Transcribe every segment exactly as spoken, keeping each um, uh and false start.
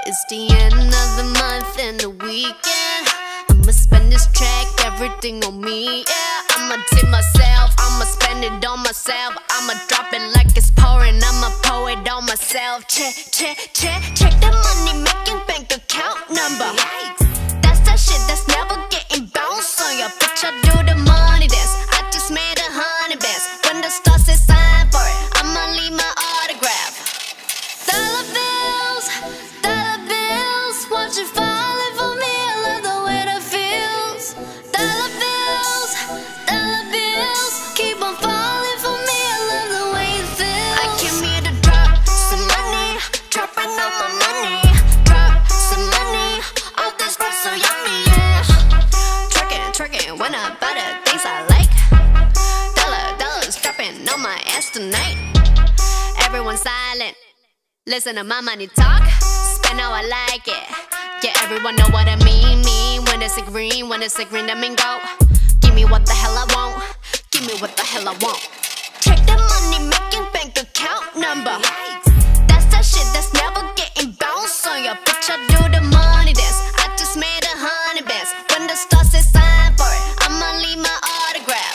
It's the end of the month and the weekend. I'ma spend this check, everything on me, yeah. I'ma tip myself, I'ma spend it on myself. I'ma drop it like it's pouring, I'ma pour it on myself. Check, check, check, check the money making bank account number. That's that shit that's never getting bounced on your bitch. I do the money dance, I just made a hundred bands. When the stars say sign for it, I'ma leave my autograph. Dollar bills, dollar bills, watch it falling for me. I love the way that feels. Dollar bills, dollar bills, keep on falling for me. I love the way it feels. I came here to drop some money, dropping all my money. Drop some money, all this stuff so yummy, yeah. Twerking, twerking, when I buy the things I like. Dollar, dollars dropping on my ass tonight. Everyone silent, listen to my money talk. Spend how I like it. Yeah, everyone know what I mean. Mean when it's a green, when it's a green, that mean go. Give me what the hell I want. Give me what the hell I want. Check the money making bank account number. That's that shit that's never getting bounced on your bitch. I do the money dance, I just made a hundred bands. When the stars say sign for it, I'ma leave my autograph.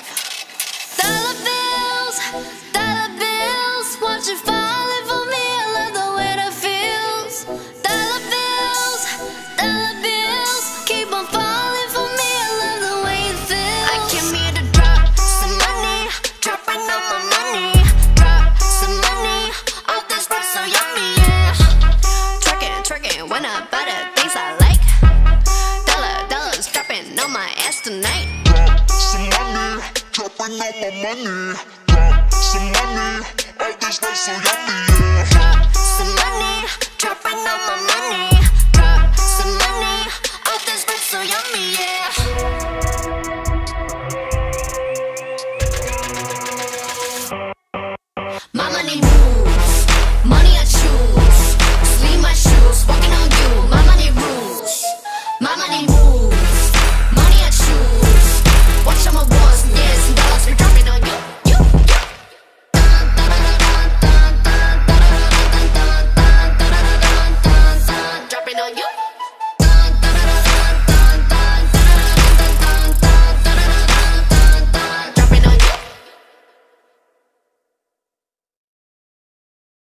Dollar bills, dollar bills, watch it falling for me. I love the way that feels. Dollar bills, dollar bills, keep on falling for me. I love the way it feels. I came here to drop some money, dropping all my money. Drop some money, all this stuff so yummy, yeah. Twerking, twerking, when I buy the things I like. Dollar, dollars dropping on my ass tonight. Drop some money, dropping all my money. Drop some money, all this stuff so yummy, yeah. Drop some money, dropping all my money. Drop some money, all this stuff so yummy, yeah.